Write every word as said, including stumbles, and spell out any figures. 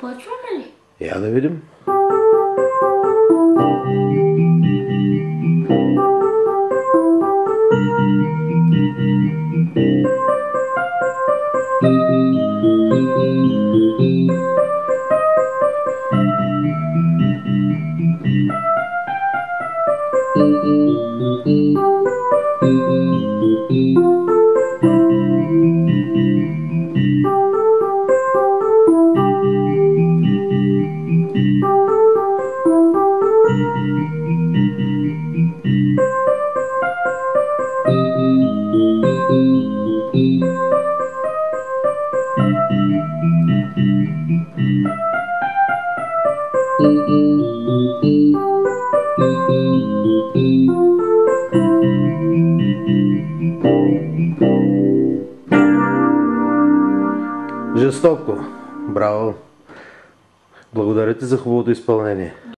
Започваме ли? Я да видим. Жестоко. Браво. Благодаря ти за хубавото изпълнение.